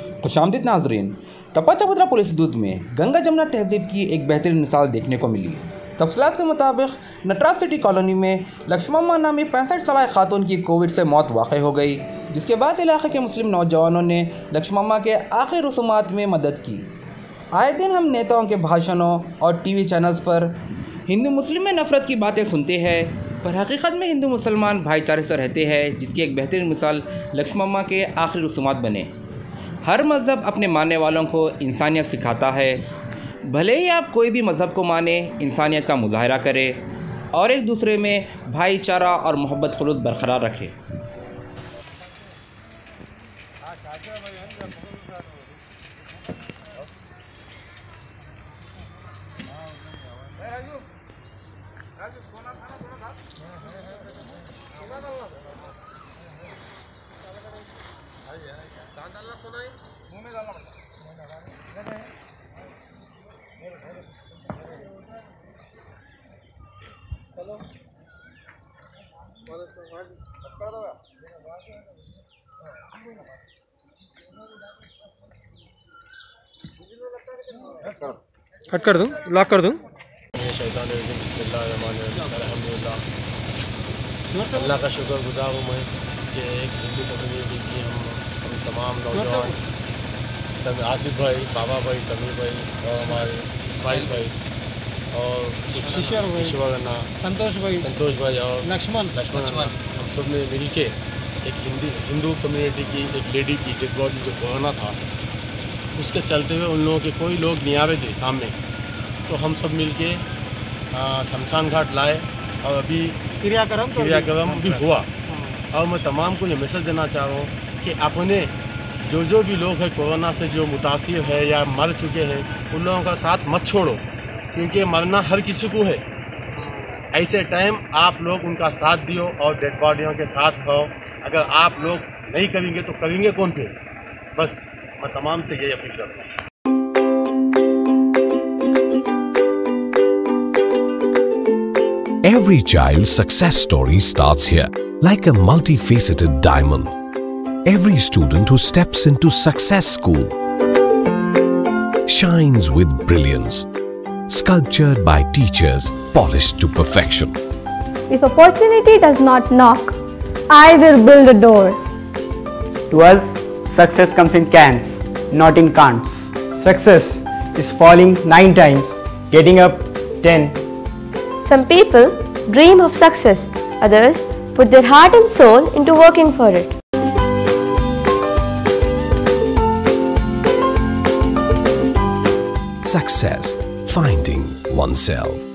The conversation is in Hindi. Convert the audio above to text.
खुशामदीद नाजरीन। टप्पा चबूतरा पुलिस दूध में गंगा जमुना तहजीब की एक बेहतरीन मिसाल देखने को मिली। तफसीलात के मुताबिक नटराज सिटी कॉलोनी में लक्ष्मम्मा नामी 65 साल खातून की कोविड से मौत वाक़ हो गई, जिसके बाद इलाके के मुस्लिम नौजवानों ने लक्ष्मम्मा के आखिरी रसूमात में मदद की। आए दिन हम नेताओं के भाषणों और टीवी चैनल्स पर हिंदू मुस्लिम में नफ़रत की बातें सुनते हैं, पर हकीकत में हिंदू मुसलमान भाईचारे से रहते हैं, जिसकी एक बेहतरीन मिसाल लक्ष्मम्मा के आखिरी रसूमात बने। हर मज़हब अपने मानने वालों को इंसानियत सिखाता है। भले ही आप कोई भी मज़हब को माने, इंसानियत का मुजाहरा करें और एक दूसरे में भाईचारा और मोहब्बत खुलूस बरकरार रखें। कट कर दूं, लॉक कर दूं। अल्लाह का शुक्रगुजार हूँ मैं कि एक हिंदू कम्युनिटी की हम तमाम नौजवान सब आसिफ भाई, बाबा भाई, समीर भाई और हमारे इस्माइल भाई और ईश्वर संतोष भाई और लक्ष्मण हम सब ने मिल के एक हिंदू कम्युनिटी की एक लेडी की डेड बॉडी जो कोरोना था उसके चलते हुए उन लोगों के कोई लोग नहीं आ रहे थे सामने, तो हम सब मिल के शमशान घाट लाए और अभी क्रियाक्रम भी हुआ। और मैं तमाम को ये मैसेज देना चाह रहा हूँ कि अपने जो भी लोग हैं कोरोना से जो मुतासिर है या मर चुके हैं उन लोगों का साथ मत छोड़ो, क्योंकि मरना हर किसी को है। ऐसे टाइम आप लोग उनका साथ दियो और डेड बॉडियों के साथ रहो। अगर आप लोग नहीं करेंगे तो करेंगे कौन फिर? बस मैं तमाम से यही अपील करता हूँ। Every child's success story starts here, like a multifaceted diamond. Every student who steps into Success School shines with brilliance, sculptured by teachers polished to perfection. If opportunity does not knock, I will build a door. To us, success comes in cans, not in can'ts. Success is falling 9 times, getting up 10. Some people dream of success, others put their heart and soul into working for it. Success, finding oneself.